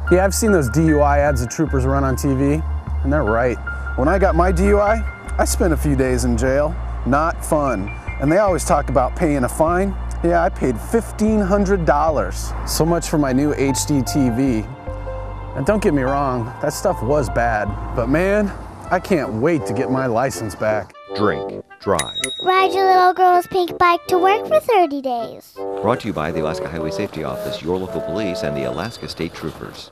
Yeah, I've seen those DUI ads the troopers run on TV, and they're right. When I got my DUI, I spent a few days in jail. Not fun. And they always talk about paying a fine. Yeah, I paid $1,500. So much for my new HD TV. And don't get me wrong, that stuff was bad. But man, I can't wait to get my license back. Drink, drive. Ride your little girl's pink bike to work for 30 days. Brought to you by the Alaska Highway Safety Office, your local police, and the Alaska State Troopers.